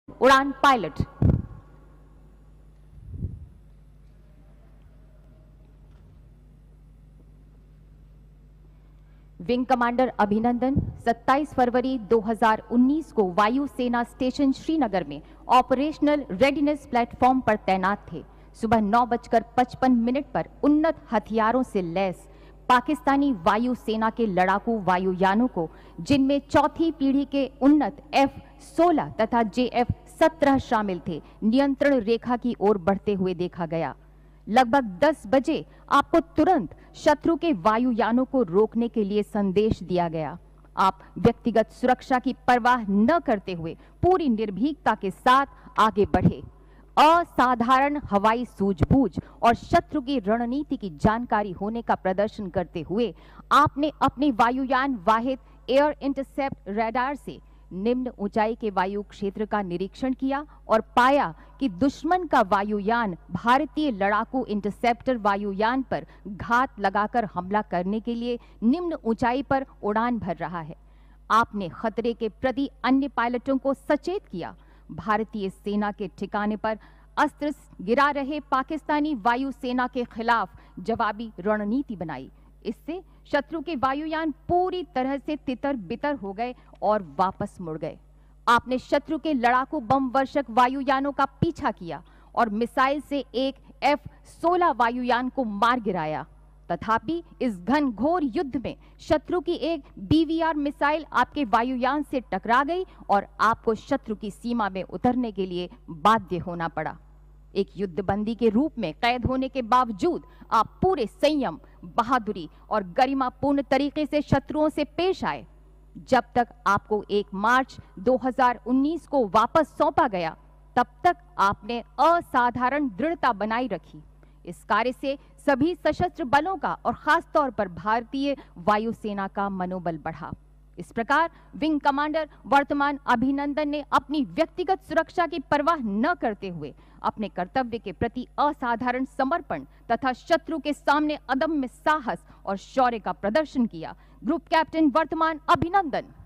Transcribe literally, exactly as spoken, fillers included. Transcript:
उड़ान pilot. Wing commander अभिनंदन सत्ताईस फरवरी दो हज़ार उन्नीस को वायु सेना स्टेशन श्रीनगर में ऑपरेशनल रेडीनेस प्लेटफॉर्म पर तैनात थे। सुबह नौ बजकर पचपन मिनट पर उन्नत हथियारों से लैस पाकिस्तानी वायु सेना के लड़ाकू वायुयानों को, जिनमें चौथी पीढ़ी के उन्नत एफ सोलह तथा जे एफ सत्रह शामिल थे, नियंत्रण रेखा की ओर बढ़ते हुए देखा गया। लगभग दस बजे आपको तुरंत शत्रु के वायुयानों को रोकने के लिए संदेश दिया गया। आप व्यक्तिगत सुरक्षा की परवाह न करते हुए पूरी निर्भीकता के साथ आगे बढ़े। असाधारण हवाई सूझबूझ और शत्रु की रणनीति की जानकारी होने का प्रदर्शन करते हुए आपने अपने वायुयान वाहिद एयर इंटरसेप्ट रडार से निम्न ऊंचाई के वायु क्षेत्र का निरीक्षण किया और पाया कि दुश्मन का वायुयान भारतीय लड़ाकू इंटरसेप्टर वायुयान पर घात लगाकर हमला करने के लिए निम्न ऊंचाई पर उड़ान भर रहा है। आपने खतरे के प्रति अन्य पायलटों को सचेत किया। भारतीय सेना के ठिकाने पर अस्त्र गिरा रहे पाकिस्तानी वायु सेना के खिलाफ जवाबी रणनीति बनाई। इससे शत्रु के वायुयान पूरी तरह से तितर बितर हो गए और वापस मुड़ गए। आपने शत्रु के लड़ाकू बम वर्षक वायुयानों का पीछा किया और मिसाइल से एक एफ सोलह वायुयान को मार गिराया। तथापि इस घनघोर युद्ध में शत्रु की एक बी वी आर मिसाइल आपके वायुयान से टकरा गई और आपको शत्रु की सीमा में उतरने के लिए बाध्य होना पड़ा। एक युद्धबंदी के रूप में कैद होने के बावजूद आप पूरे संयम, बहादुरी और गरिमापूर्ण तरीके से शत्रुओं से पेश आए। जब तक आपको एक मार्च दो हज़ार उन्नीस को वापस सौंपा गया, तब तक आपने असाधारण दृढ़ता बनाई रखी। इस कार्य से सभी सशस्त्र बलों का और खास तौर पर भारतीय वायुसेना का मनोबल बढ़ा। इस प्रकार विंग कमांडर वर्तमान अभिनंदन ने अपनी व्यक्तिगत सुरक्षा की परवाह न करते हुए अपने कर्तव्य के प्रति असाधारण समर्पण तथा शत्रु के सामने अदम्य साहस और शौर्य का प्रदर्शन किया। ग्रुप कैप्टन वर्तमान अभिनंदन।